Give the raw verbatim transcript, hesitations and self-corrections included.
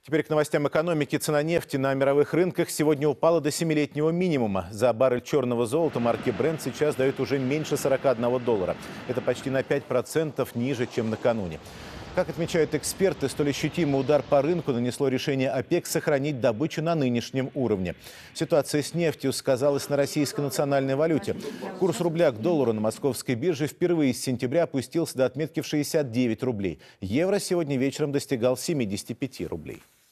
Теперь к новостям экономики. Цена нефти на мировых рынках сегодня упала до семилетнего минимума. За баррель черного золота марки Brent сейчас дают уже меньше сорока одного доллара. Это почти на пять процентов ниже, чем накануне. Как отмечают эксперты, столь ощутимый удар по рынку нанесло решение ОПЕК сохранить добычу на нынешнем уровне. Ситуация с нефтью сказалась на российской национальной валюте. Курс рубля к доллару на московской бирже впервые с сентября опустился до отметки в шестьдесят девять рублей. Евро сегодня вечером достигал семидесяти пяти рублей.